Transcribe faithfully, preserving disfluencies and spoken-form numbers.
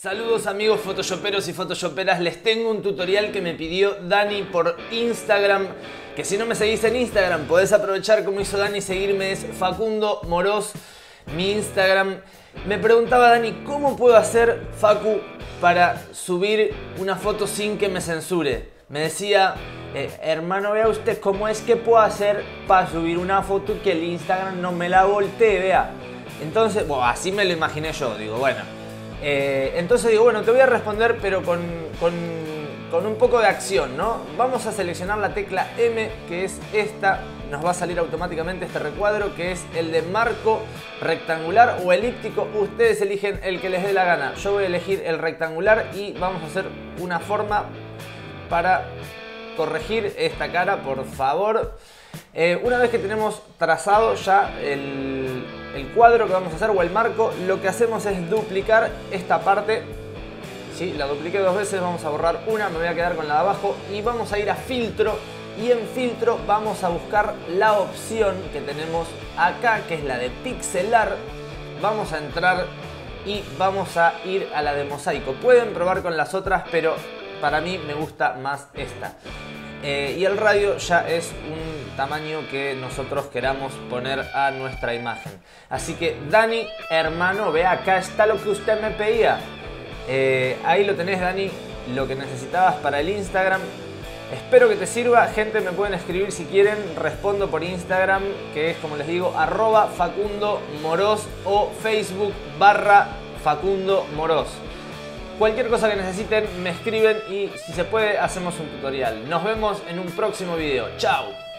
Saludos amigos photoshoperos y photoshoperas, les tengo un tutorial que me pidió Dani por Instagram, que si no me seguís en Instagram podés aprovechar como hizo Dani, seguirme, es Facundo Moroz, mi Instagram. Me preguntaba Dani, ¿cómo puedo hacer, Facu, para subir una foto sin que me censure? Me decía, eh, hermano, vea usted cómo es que puedo hacer para subir una foto y que el Instagram no me la voltee, vea. Entonces, bueno, así me lo imaginé yo, digo, bueno. Eh, entonces digo, bueno, te voy a responder pero con, con, con un poco de acción, ¿no? Vamos a seleccionar la tecla M, que es esta. Nos va a salir automáticamente este recuadro, que es el de marco rectangular o elíptico. Ustedes eligen el que les dé la gana. Yo voy a elegir el rectangular y vamos a hacer una forma para corregir esta cara, por favor. Eh, una vez que tenemos trazado ya el, el cuadro que vamos a hacer o el marco, lo que hacemos es duplicar esta parte. ¿Sí? La dupliqué dos veces, vamos a borrar una, me voy a quedar con la de abajo y vamos a ir a filtro. Y en filtro vamos a buscar la opción que tenemos acá, que es la de pixelar. Vamos a entrar y vamos a ir a la de mosaico. Pueden probar con las otras, pero para mí me gusta más esta. Eh, y el radio ya es un tamaño que nosotros queramos poner a nuestra imagen. Así que Dani, hermano, ve, acá está lo que usted me pedía. Eh, ahí lo tenés, Dani, lo que necesitabas para el Instagram. Espero que te sirva. Gente, me pueden escribir si quieren. Respondo por Instagram, que es, como les digo, arroba Facundo Moroz o Facebook barra Facundo Moroz. Cualquier cosa que necesiten me escriben y si se puede hacemos un tutorial. Nos vemos en un próximo video. ¡Chao!